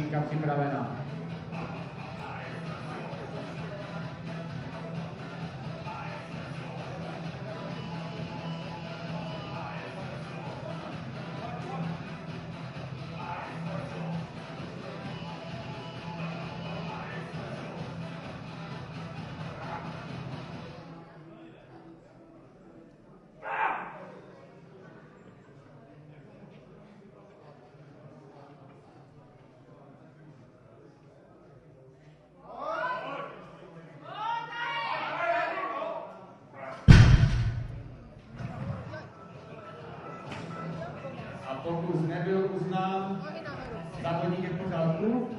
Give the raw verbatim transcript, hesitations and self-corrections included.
technika připravena. A pokus nebyl uznán, závodník je v pořádku.